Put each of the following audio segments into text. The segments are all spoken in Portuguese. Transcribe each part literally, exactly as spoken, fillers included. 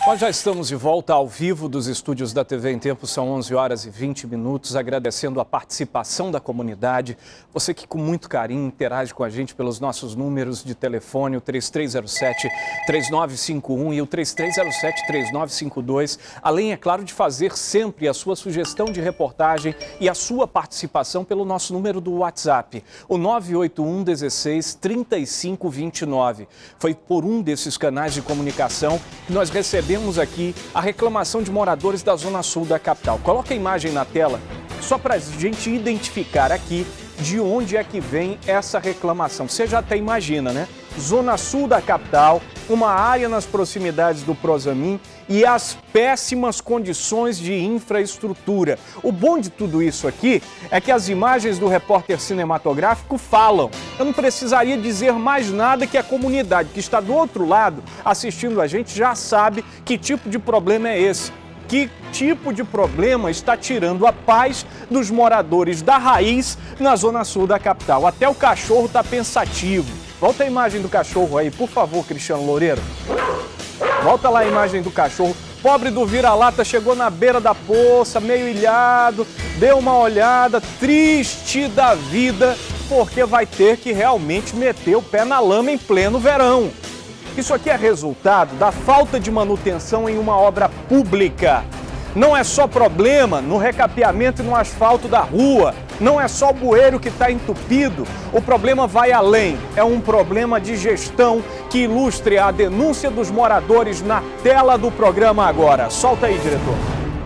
Nós já estamos de volta ao vivo dos estúdios da T V em Tempo, são onze horas e vinte minutos, agradecendo a participação da comunidade, você que com muito carinho interage com a gente pelos nossos números de telefone, o três três zero sete, três nove cinco um e o três três zero sete, três nove cinco dois, além, é claro, de fazer sempre a sua sugestão de reportagem e a sua participação pelo nosso número do WhatsApp, o nove oito um, dezesseis, trinta e cinco, vinte e nove. Foi por um desses canais de comunicação que nós recebemos Temos aqui a reclamação de moradores da Zona Sul da capital. Coloca a imagem na tela, só para a gente identificar aqui de onde é que vem essa reclamação. Você já até imagina, né? Zona Sul da capital, uma área nas proximidades do Prosamin e as péssimas condições de infraestrutura. O bom de tudo isso aqui é que as imagens do repórter cinematográfico falam. Eu não precisaria dizer mais nada, que a comunidade que está do outro lado assistindo a gente já sabe que tipo de problema é esse. Que tipo de problema está tirando a paz dos moradores da raiz na Zona Sul da capital? Até o cachorro está pensativo. Volta a imagem do cachorro aí, por favor, Cristiano Loureiro. Volta lá a imagem do cachorro. Pobre do vira-lata chegou na beira da poça, meio ilhado, deu uma olhada, triste da vida, porque vai ter que realmente meter o pé na lama em pleno verão. Isso aqui é resultado da falta de manutenção em uma obra pública. Não é só problema no recapeamento e no asfalto da rua, não é só o bueiro que está entupido, o problema vai além. É um problema de gestão que ilustre a denúncia dos moradores na tela do programa agora. Solta aí, diretor.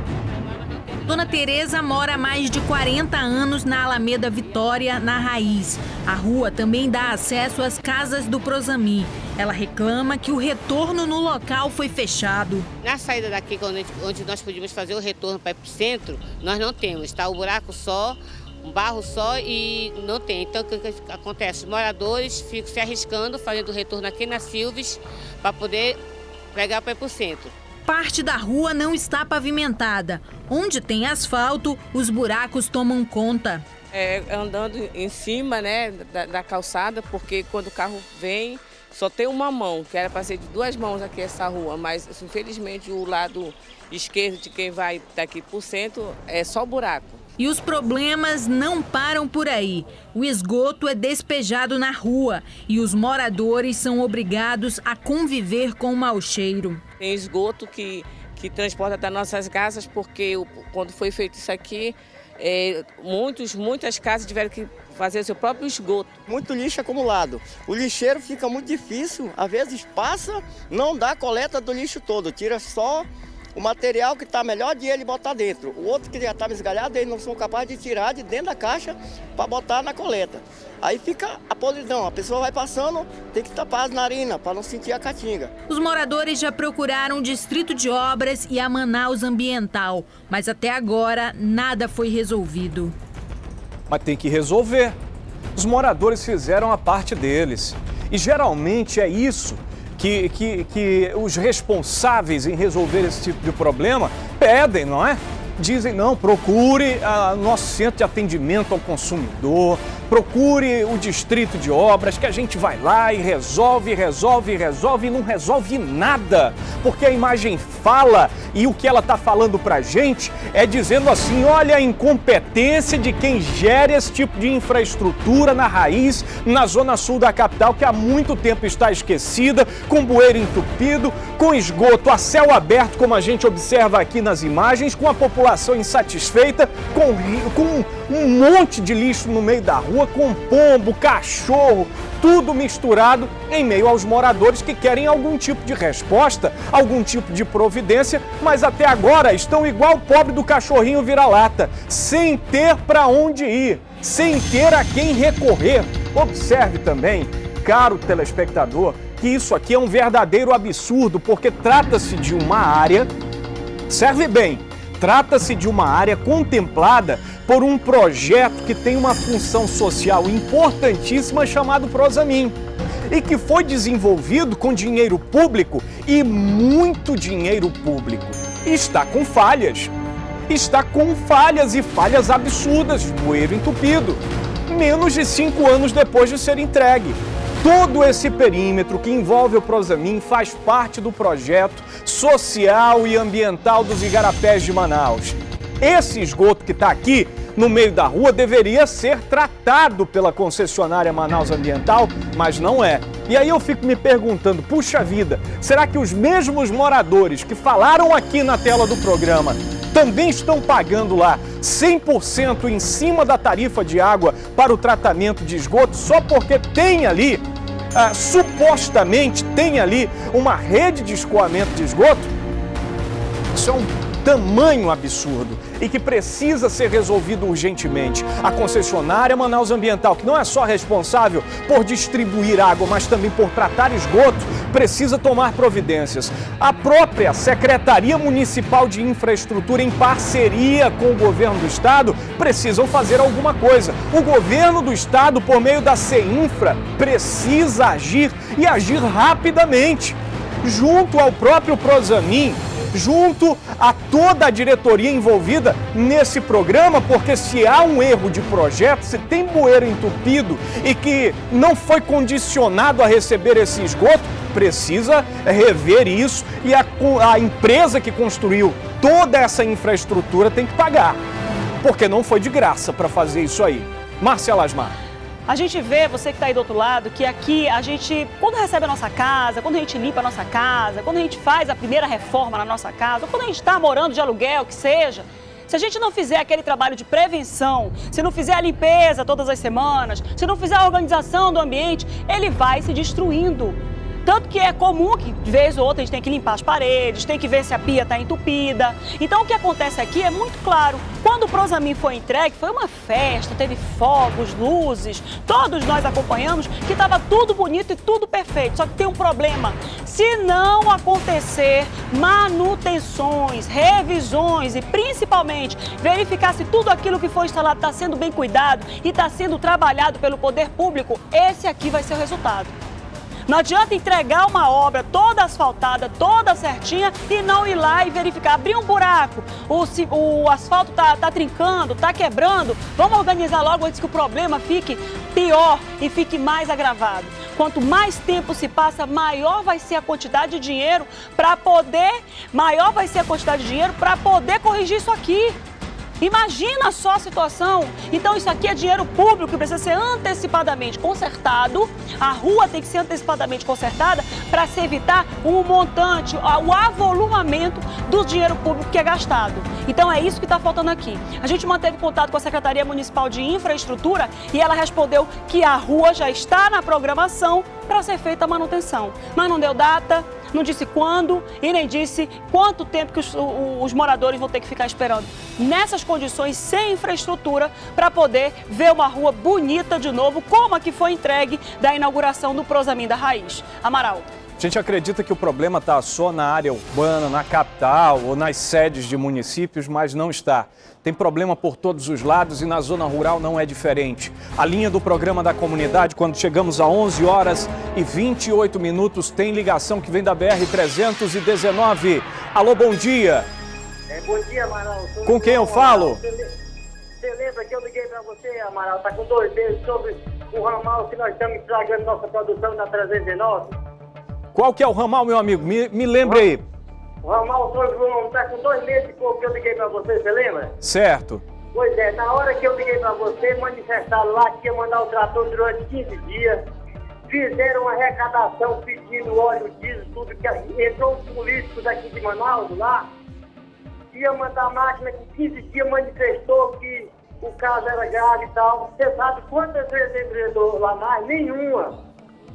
Dona Tereza mora há mais de quarenta anos na Alameda Vitória, na Raiz. A rua também dá acesso às casas do Prosamin. Ela reclama que o retorno no local foi fechado. Na saída daqui, onde nós podíamos fazer o retorno para ir para o centro, nós não temos. Está o buraco só, um barro só e não tem. Então, o que acontece? Os moradores ficam se arriscando, fazendo o retorno aqui na Silves, para poder pegar para ir para o centro. Parte da rua não está pavimentada. Onde tem asfalto, os buracos tomam conta. É, andando em cima, né, da, da calçada, porque quando o carro vem, só tem uma mão, que era para ser de duas mãos aqui essa rua, mas infelizmente o lado esquerdo de quem vai daqui para o centro é só buraco. E os problemas não param por aí. O esgoto é despejado na rua e os moradores são obrigados a conviver com o mau cheiro. Tem esgoto que, que transporta das nossas casas, porque quando foi feito isso aqui, é, muitos, muitas casas tiveram que fazer seu próprio esgoto. Muito lixo acumulado. O lixeiro fica muito difícil, às vezes passa, não dá a coleta do lixo todo, tira só o material que está melhor de ele botar dentro. O outro que já estava esgalhado, eles não são capazes de tirar de dentro da caixa para botar na coleta. Aí fica a podridão, a pessoa vai passando, tem que tapar as narinas para não sentir a caatinga. Os moradores já procuraram o Distrito de Obras e a Manaus Ambiental, mas até agora nada foi resolvido. Mas tem que resolver. Os moradores fizeram a parte deles. E geralmente é isso que, que, que os responsáveis em resolver esse tipo de problema pedem, não é? Dizem, não, procure o nosso centro de atendimento ao consumidor, procure o Distrito de Obras, que a gente vai lá e resolve, resolve, resolve e não resolve nada. Porque a imagem fala e o que ela está falando para a gente é dizendo assim, olha a incompetência de quem gera esse tipo de infraestrutura na raiz, na Zona Sul da capital, que há muito tempo está esquecida, com bueiro entupido, com esgoto a céu aberto, como a gente observa aqui nas imagens, com a população insatisfeita, com, com um monte de lixo no meio da rua, com pombo, cachorro, tudo misturado em meio aos moradores que querem algum tipo de resposta, algum tipo de providência, mas até agora estão igual o pobre do cachorrinho vira-lata, sem ter para onde ir, sem ter a quem recorrer. Observe também, caro telespectador, que isso aqui é um verdadeiro absurdo, porque trata-se de uma área, serve bem, trata-se de uma área contemplada por um projeto que tem uma função social importantíssima chamado Prosamin e que foi desenvolvido com dinheiro público e muito dinheiro público. E está com falhas. Está com falhas e falhas absurdas, bueiro entupido, menos de cinco anos depois de ser entregue. todo esse perímetro que envolve o Prosamin faz parte do projeto social e ambiental dos Igarapés de Manaus. Esse esgoto que está aqui no meio da rua deveria ser tratado pela concessionária Manaus Ambiental, mas não é. E aí eu fico me perguntando, puxa vida, será que os mesmos moradores que falaram aqui na tela do programa também estão pagando lá cem por cento em cima da tarifa de água para o tratamento de esgoto só porque tem ali, ah, supostamente tem ali uma rede de escoamento de esgoto? Isso é um tamanho absurdo e que precisa ser resolvido urgentemente. A concessionária Manaus Ambiental, que não é só responsável por distribuir água, mas também por tratar esgoto, precisa tomar providências. A própria Secretaria Municipal de Infraestrutura, em parceria com o governo do estado, precisam fazer alguma coisa. O governo do estado, por meio da CEINFRA, precisa agir e agir rapidamente. Junto ao próprio Prosamin, junto a toda a diretoria envolvida nesse programa, porque se há um erro de projeto, se tem bueiro entupido e que não foi condicionado a receber esse esgoto, precisa rever isso e a, a empresa que construiu toda essa infraestrutura tem que pagar, porque não foi de graça para fazer isso aí. Marcela Asmar. A gente vê, você que está aí do outro lado, que aqui a gente, quando recebe a nossa casa, quando a gente limpa a nossa casa, quando a gente faz a primeira reforma na nossa casa, ou quando a gente está morando de aluguel, que seja, se a gente não fizer aquele trabalho de prevenção, se não fizer a limpeza todas as semanas, se não fizer a organização do ambiente, ele vai se destruindo. Tanto que é comum que, de vez ou outra, a gente tem que limpar as paredes, tem que ver se a pia está entupida. Então, o que acontece aqui é muito claro. Quando o Prosamin foi entregue, foi uma festa, teve fogos, luzes, todos nós acompanhamos que estava tudo bonito e tudo perfeito. Só que tem um problema. Se não acontecer manutenções, revisões e, principalmente, verificar se tudo aquilo que foi instalado está sendo bem cuidado e está sendo trabalhado pelo poder público, esse aqui vai ser o resultado. Não adianta entregar uma obra toda asfaltada, toda certinha e não ir lá e verificar, abrir um buraco, o, o asfalto tá, tá trincando, tá quebrando, vamos organizar logo antes que o problema fique pior e fique mais agravado. Quanto mais tempo se passa, maior vai ser a quantidade de dinheiro para poder, maior vai ser a quantidade de dinheiro para poder corrigir isso aqui. Imagina só a situação. Então isso aqui é dinheiro público que precisa ser antecipadamente consertado. A rua tem que ser antecipadamente consertada para se evitar um montante, o avolumamento do dinheiro público que é gastado. Então é isso que está faltando aqui. A gente manteve contato com a Secretaria Municipal de Infraestrutura e ela respondeu que a rua já está na programação para ser feita a manutenção. Mas não deu data, não disse quando e nem disse quanto tempo que os, os moradores vão ter que ficar esperando nessas condições, sem infraestrutura, para poder ver uma rua bonita de novo, como a que foi entregue da inauguração do Prosamin da Raiz. Amaral. A gente acredita que o problema está só na área urbana, na capital ou nas sedes de municípios, mas não está. Tem problema por todos os lados e na zona rural não é diferente. A linha do programa da comunidade, quando chegamos a onze horas e vinte e oito minutos, tem ligação que vem da B R trezentos e dezenove. Alô, bom dia. É, bom dia, Amaral. Tô com quem eu falo? Você lembra que eu liguei para você, Amaral? Tá com dois meses sobre o ramal que nós estamos estragando nossa produção na trezentos e nove. Qual que é o ramal, meu amigo? Me, me lembre aí. O ramal São João está com dois meses e pouco que eu liguei para você, você lembra? Certo. Pois é, na hora que eu liguei para você, manifestaram lá que ia mandar o trator durante quinze dias. Fizeram uma arrecadação pedindo óleo, diesel, tudo. Que entrou os políticos aqui de Manaus lá. Ia mandar a máquina que quinze dias manifestou que o caso era grave e tal. Você sabe quantas vezes ele entrou lá mais? Nenhuma.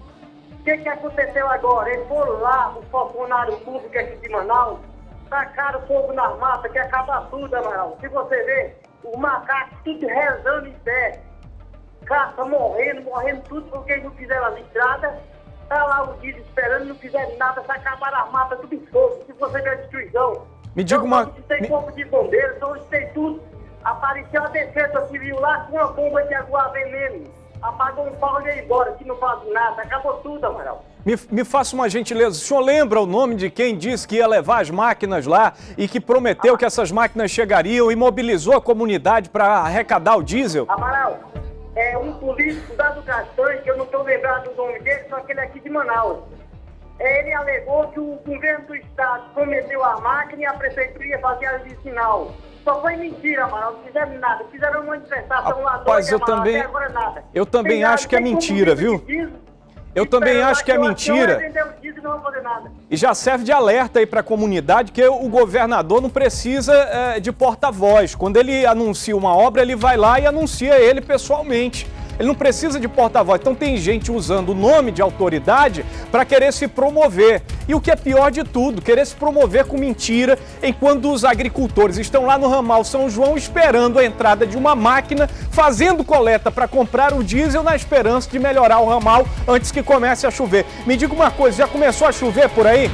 O que, que aconteceu agora? Eles foram lá, o funcionário público aqui de Manaus, tacaram fogo nas matas, que acaba tudo, Amaral. Se você ver, os macacos tudo rezando em pé, caça morrendo, morrendo tudo, porque eles não fizeram as estradas, tá lá o dia esperando, não fizeram nada, se acabaram as matas tudo em fogo. Se você ver a destruição. Me diga então, uma... Onde tem me... corpo de bombeiro, então onde tem tudo. Apareceu a defesa civil lá com uma bomba de água veneno. Apagou um pau e ia embora, que não faz nada, acabou tudo, Amaral. Me, me faça uma gentileza, o senhor lembra o nome de quem disse que ia levar as máquinas lá e que prometeu ah. que essas máquinas chegariam e mobilizou a comunidade para arrecadar o diesel? Amaral, é um político dado Castanho, que eu não estou lembrado do nome dele, só que ele é aqui de Manaus. Ele alegou que o governo do estado prometeu a máquina e a prefeitura ia fazer a de sinal. Só foi mentira, Amaral, não fizeram nada. Fizeram uma manifestação lá doida, Mas eu Amaral, também, até agora nada. eu também tem acho que é mentira, viu? Eu também acho que é mentira. E já serve de alerta aí para a comunidade que o governador não precisa é, de porta-voz. Quando ele anuncia uma obra, ele vai lá e anuncia ele pessoalmente. Ele não precisa de porta-voz. Então tem gente usando o nome de autoridade para querer se promover. E o que é pior de tudo, querer se promover com mentira, enquanto os agricultores estão lá no ramal São João esperando a entrada de uma máquina, fazendo coleta para comprar o diesel na esperança de melhorar o ramal antes que comece a chover. Me diga uma coisa, já começou a chover por aí?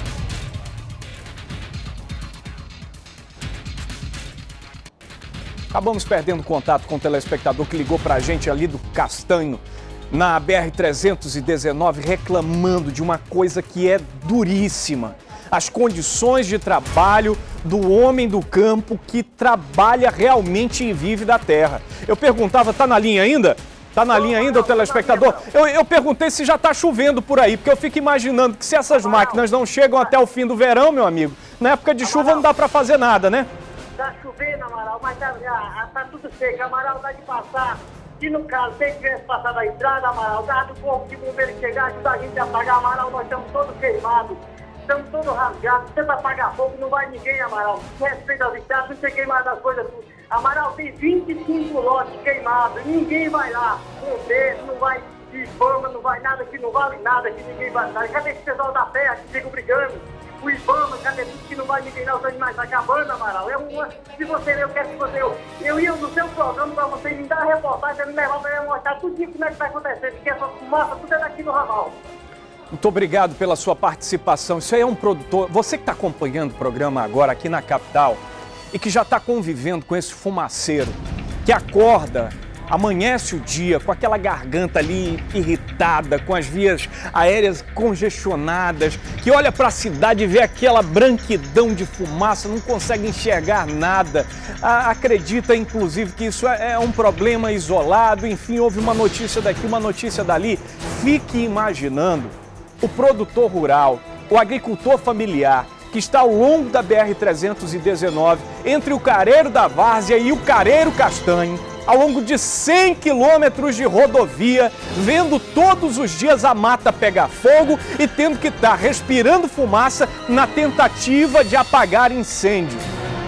Acabamos perdendo contato com o telespectador que ligou para a gente ali do Castanho, na B R trezentos e dezenove, reclamando de uma coisa que é duríssima. As condições de trabalho do homem do campo que trabalha realmente e vive da terra. Eu perguntava, tá na linha ainda? Tá na linha ainda o telespectador? Eu, eu perguntei se já está chovendo por aí, porque eu fico imaginando que se essas máquinas não chegam até o fim do verão, meu amigo, na época de chuva não dá para fazer nada, né? Tá chovendo, Amaral, mas tá, já, tá tudo seco. Amaral, dá de passar. Se no caso, se tivesse passado a estrada, Amaral, dá do corpo de bombeiro chegar, ajudar a gente a apagar, Amaral, nós estamos todos queimados. Estamos todos rasgados. Você vai apagar fogo, não vai ninguém, Amaral. Respeita as estradas, não sei queimar das coisas tudo. Amaral, tem vinte e cinco lotes queimados. Ninguém vai lá. Bombeiro, não vai de Ibama, não vai nada, que não vale nada, que ninguém vai nada. Cadê esse pessoal da terra que fica brigando? O Ibama, cadê tudo que não vai ninguém não, os animais tá acabando, Amaral. É uma, se você, eu quero que você, eu, eu ia no seu programa pra você me dar a reportagem, me levar pra eu mostrar tudo como é que tá acontecendo, porque essa fumaça tudo é daqui no ramal. Muito obrigado pela sua participação. Isso aí é um produtor, você que está acompanhando o programa agora aqui na capital e que já está convivendo com esse fumaceiro, que acorda, amanhece o dia com aquela garganta ali irritada, com as vias aéreas congestionadas, que olha para a cidade e vê aquela branquidão de fumaça, não consegue enxergar nada, ah, acredita inclusive que isso é, é um problema isolado, enfim, houve uma notícia daqui, uma notícia dali. Fique imaginando o produtor rural, o agricultor familiar, que está ao longo da B R trezentos e dezenove, entre o Careiro da Várzea e o Careiro Castanho, ao longo de cem quilômetros de rodovia, vendo todos os dias a mata pegar fogo e tendo que estar respirando fumaça na tentativa de apagar incêndio.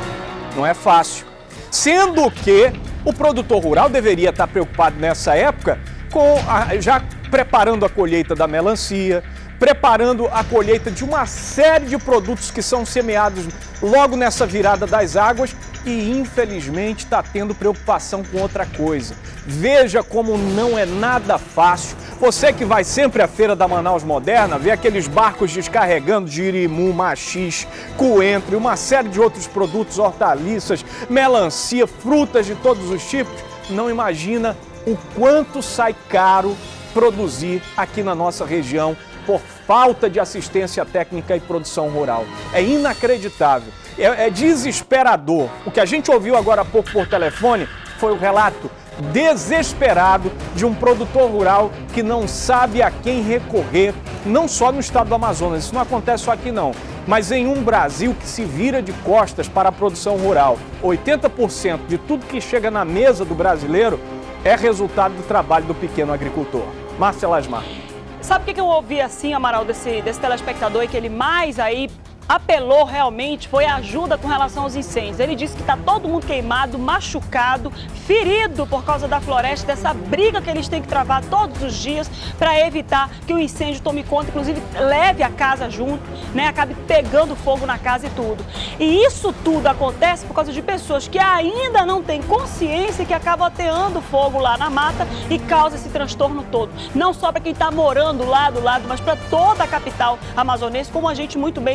Não é fácil. Sendo que o produtor rural deveria estar preocupado nessa época com a, já preparando a colheita da melancia, preparando a colheita de uma série de produtos que são semeados logo nessa virada das águas e, infelizmente, está tendo preocupação com outra coisa. Veja como não é nada fácil. Você que vai sempre à Feira da Manaus Moderna, vê aqueles barcos descarregando jirimu, maxixe, coentro e uma série de outros produtos, hortaliças, melancia, frutas de todos os tipos, não imagina o quanto sai caro produzir aqui na nossa região por falta de assistência técnica e produção rural. É inacreditável, é, é desesperador. O que a gente ouviu agora há pouco por telefone foi o relato desesperado de um produtor rural que não sabe a quem recorrer, não só no estado do Amazonas, isso não acontece só aqui não, mas em um Brasil que se vira de costas para a produção rural. oitenta por cento de tudo que chega na mesa do brasileiro é resultado do trabalho do pequeno agricultor. Márcia Lasmar. Sabe o que, que eu ouvi assim, Amaral, desse, desse telespectador e que ele mais aí apelou realmente foi a ajuda com relação aos incêndios. Ele disse que está todo mundo queimado, machucado, ferido por causa da floresta, dessa briga que eles têm que travar todos os dias para evitar que o incêndio tome conta, inclusive leve a casa junto, né, acabe pegando fogo na casa e tudo. E isso tudo acontece por causa de pessoas que ainda não têm consciência e que acabam ateando fogo lá na mata e causa esse transtorno todo. Não só para quem está morando lá do lado, mas para toda a capital amazonense, como a gente muito bem acompanha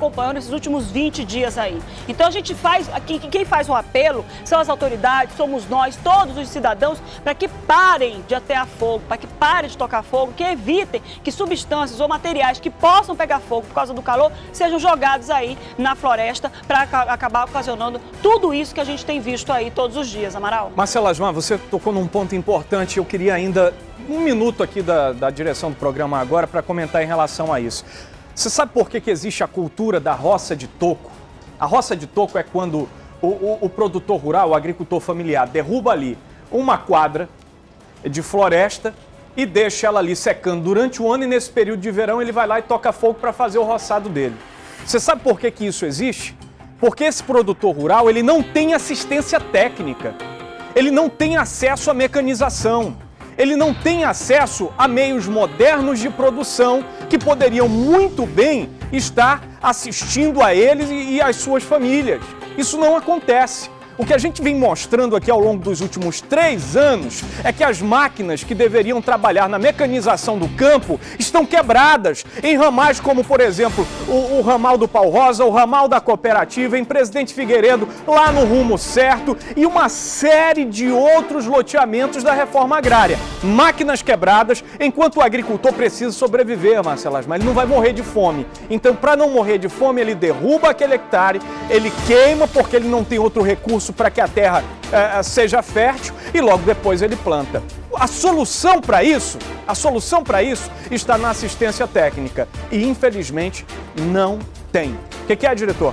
acompanhou nesses últimos vinte dias aí. Então a gente faz, aqui, quem faz o apelo são as autoridades, somos nós, todos os cidadãos, para que parem de atear fogo, para que parem de tocar fogo, que evitem que substâncias ou materiais que possam pegar fogo por causa do calor sejam jogados aí na floresta para acabar ocasionando tudo isso que a gente tem visto aí todos os dias, Amaral. Marcela Asmar, você tocou num ponto importante, eu queria ainda um minuto aqui da, da direção do programa agora para comentar em relação a isso. Você sabe por que que existe a cultura da roça de toco? A roça de toco é quando o, o, o produtor rural, o agricultor familiar, derruba ali uma quadra de floresta e deixa ela ali secando durante o ano, e nesse período de verão ele vai lá e toca fogo para fazer o roçado dele. Você sabe por que que isso existe? Porque esse produtor rural, ele não tem assistência técnica, ele não tem acesso à mecanização, ele não tem acesso a meios modernos de produção que poderiam muito bem estar assistindo a eles e às suas famílias. Isso não acontece. O que a gente vem mostrando aqui ao longo dos últimos três anos é que as máquinas que deveriam trabalhar na mecanização do campo estão quebradas em ramais como, por exemplo, o, o ramal do Pau Rosa, o ramal da Cooperativa, em Presidente Figueiredo, lá no Rumo Certo, e uma série de outros loteamentos da reforma agrária. Máquinas quebradas, enquanto o agricultor precisa sobreviver, Marcela Asmar, ele não vai morrer de fome. Então, para não morrer de fome, ele derruba aquele hectare, ele queima porque ele não tem outro recurso para que a terra eh, seja fértil, e logo depois ele planta. A solução para isso, a solução para isso está na assistência técnica e infelizmente não tem. O que que é, diretor?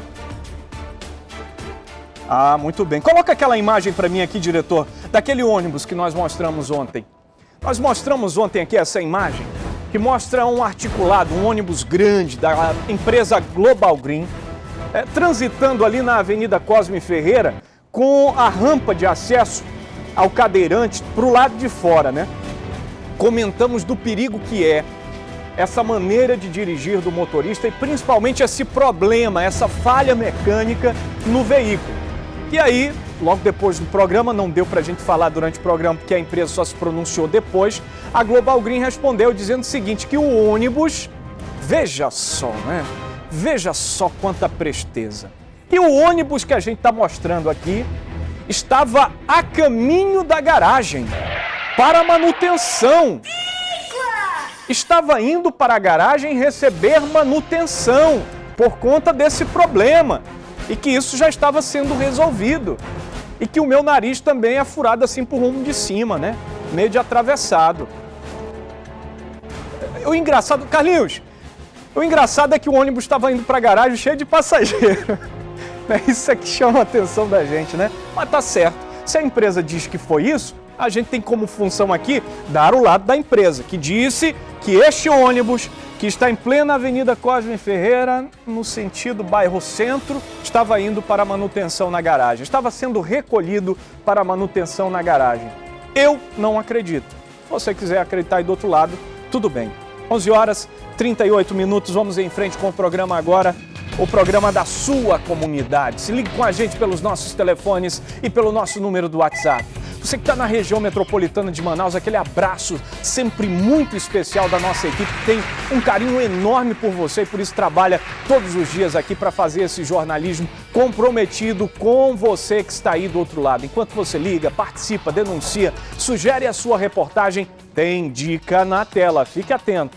Ah, muito bem. Coloca aquela imagem para mim aqui, diretor, daquele ônibus que nós mostramos ontem. Nós mostramos ontem aqui essa imagem que mostra um articulado, um ônibus grande da empresa Global Green, É, transitando ali na Avenida Cosme Ferreira com a rampa de acesso ao cadeirante para o lado de fora, né? Comentamos do perigo que é essa maneira de dirigir do motorista e principalmente esse problema, essa falha mecânica no veículo. E aí, logo depois do programa, não deu para a gente falar durante o programa porque a empresa só se pronunciou depois, a Global Green respondeu dizendo o seguinte, que o ônibus, veja só, né? Veja só quanta presteza. E o ônibus que a gente está mostrando aqui estava a caminho da garagem para manutenção. Estava indo para a garagem receber manutenção por conta desse problema. E que isso já estava sendo resolvido. E que o meu nariz também é furado assim por rumo de cima, né? Meio de atravessado. O engraçado... Carlinhos, o engraçado é que o ônibus estava indo para a garagem cheio de passageiro. Isso é que chama a atenção da gente, né? Mas tá certo. Se a empresa diz que foi isso, a gente tem como função aqui dar o lado da empresa, que disse que este ônibus, que está em plena Avenida Cosme Ferreira, no sentido bairro Centro, estava indo para manutenção na garagem. Estava sendo recolhido para manutenção na garagem. Eu não acredito. Se você quiser acreditar aí do outro lado, tudo bem. onze horas e trinta e oito minutos, vamos em frente com o programa agora, o programa da sua comunidade. Se ligue com a gente pelos nossos telefones e pelo nosso número do WhatsApp. Você que está na região metropolitana de Manaus, aquele abraço sempre muito especial da nossa equipe, que tem um carinho enorme por você e por isso trabalha todos os dias aqui para fazer esse jornalismo comprometido com você que está aí do outro lado. Enquanto você liga, participa, denuncia, sugere a sua reportagem, tem dica na tela. Fique atento.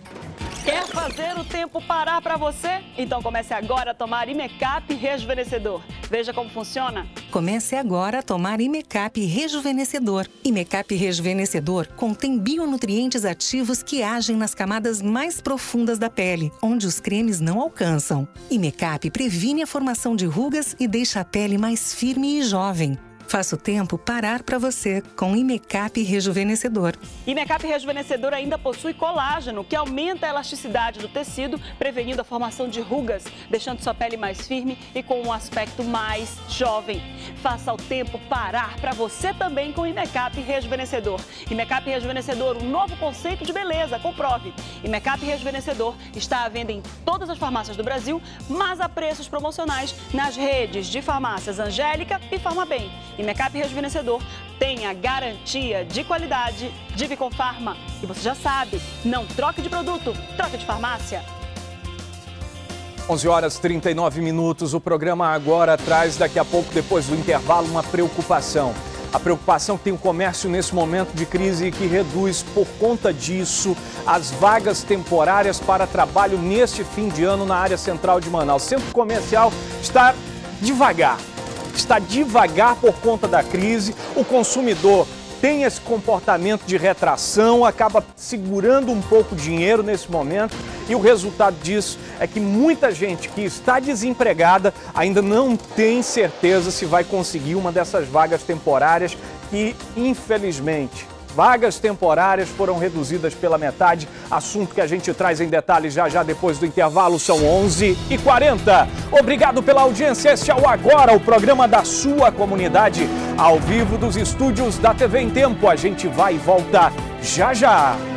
Quer fazer o tempo parar para você? Então comece agora a tomar Imecap Rejuvenescedor. Veja como funciona. Comece agora a tomar Imecap Rejuvenescedor. Imecap Rejuvenescedor contém bionutrientes ativos que agem nas camadas mais profundas da pele, onde os cremes não alcançam. Imecap previne a formação de rugas e deixa a pele mais firme e jovem. Faça o tempo parar para você com Imecap Rejuvenescedor. Imecap Rejuvenescedor ainda possui colágeno, que aumenta a elasticidade do tecido, prevenindo a formação de rugas, deixando sua pele mais firme e com um aspecto mais jovem. Faça o tempo parar para você também com Imecap Rejuvenescedor. Imecap Rejuvenescedor, um novo conceito de beleza, comprove. Imecap Rejuvenescedor está à venda em todas as farmácias do Brasil, mas a preços promocionais nas redes de farmácias Angélica e Farmabem. Imecap Rejuvenescedor tem a garantia de qualidade de Viconfarma. E você já sabe, não troque de produto, troque de farmácia. onze horas e trinta e nove minutos. O programa agora traz, daqui a pouco, depois do intervalo, uma preocupação. A preocupação que tem o comércio nesse momento de crise e que reduz, por conta disso, as vagas temporárias para trabalho neste fim de ano na área central de Manaus. O centro comercial está devagar, está devagar por conta da crise. O consumidor tem esse comportamento de retração, acaba segurando um pouco de dinheiro nesse momento e o resultado disso é que muita gente que está desempregada ainda não tem certeza se vai conseguir uma dessas vagas temporárias que, infelizmente, vagas temporárias foram reduzidas pela metade, assunto que a gente traz em detalhes já já depois do intervalo. São onze e quarenta. Obrigado pela audiência. Este é o Agora, o programa da sua comunidade, ao vivo dos estúdios da T V em Tempo. A gente vai e volta já já.